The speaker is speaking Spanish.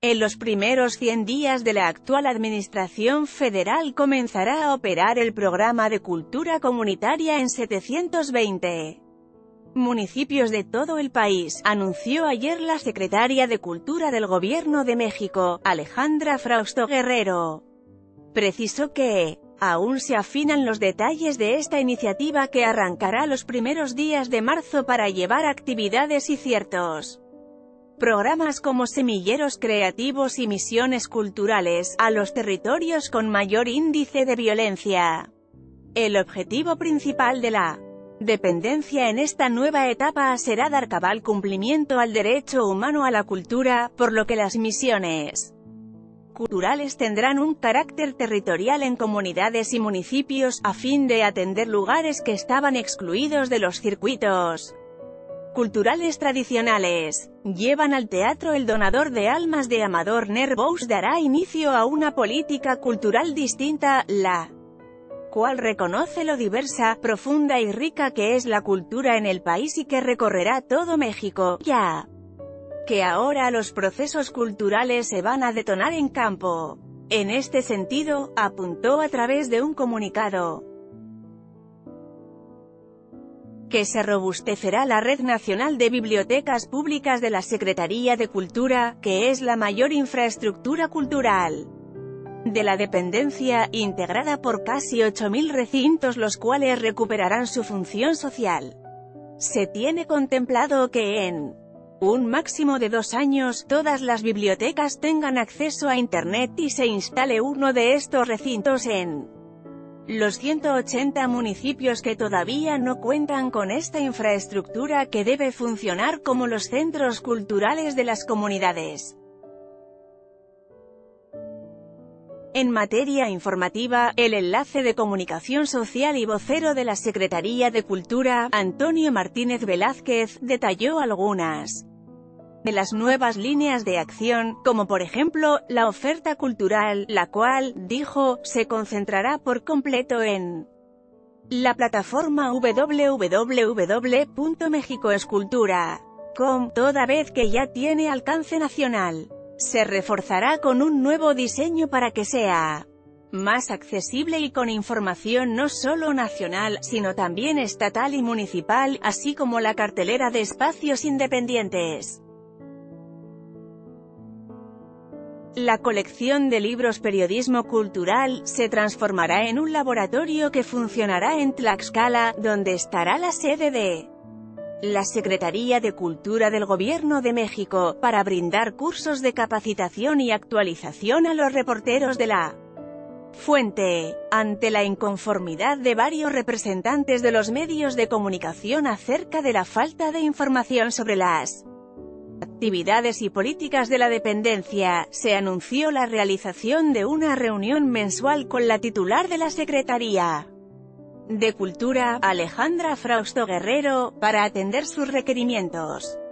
En los primeros 100 días de la actual Administración Federal comenzará a operar el Programa de Cultura Comunitaria en 720 municipios de todo el país, anunció ayer la secretaria de Cultura del Gobierno de México, Alejandra Frausto Guerrero. Precisó que aún se afinan los detalles de esta iniciativa que arrancará los primeros días de marzo para llevar actividades y ciertos programas como semilleros creativos y misiones culturales a los territorios con mayor índice de violencia. El objetivo principal de la dependencia en esta nueva etapa será dar cabal cumplimiento al derecho humano a la cultura, por lo que las misiones culturales tendrán un carácter territorial en comunidades y municipios, a fin de atender lugares que estaban excluidos de los circuitos culturales tradicionales. Llevan al teatro El Donador de Almas de Amador Nervous dará inicio a una política cultural distinta, la cual reconoce lo diversa, profunda y rica que es la cultura en el país y que recorrerá todo México, ya que ahora los procesos culturales se van a detonar en campo. En este sentido, apuntó a través de un comunicado que se robustecerá la Red Nacional de Bibliotecas Públicas de la Secretaría de Cultura, que es la mayor infraestructura cultural de la dependencia, integrada por casi 8.000 recintos, los cuales recuperarán su función social. Se tiene contemplado que en un máximo de 2 años, todas las bibliotecas tengan acceso a Internet y se instale uno de estos recintos en los 180 municipios que todavía no cuentan con esta infraestructura que debe funcionar como los centros culturales de las comunidades. En materia informativa, el enlace de comunicación social y vocero de la Secretaría de Cultura, Antonio Martínez Velázquez, detalló algunas de las nuevas líneas de acción, como por ejemplo, la oferta cultural, la cual, dijo, se concentrará por completo en la plataforma www.mexicoescultura.com, toda vez que ya tiene alcance nacional. Se reforzará con un nuevo diseño para que sea más accesible y con información no solo nacional, sino también estatal y municipal, así como la cartelera de espacios independientes. La colección de libros Periodismo Cultural se transformará en un laboratorio que funcionará en Tlaxcala, donde estará la sede de la Secretaría de Cultura del Gobierno de México, para brindar cursos de capacitación y actualización a los reporteros de la fuente. Ante la inconformidad de varios representantes de los medios de comunicación acerca de la falta de información sobre las actividades y políticas de la dependencia, se anunció la realización de una reunión mensual con la titular de la Secretaría de Cultura, Alejandra Frausto Guerrero, para atender sus requerimientos.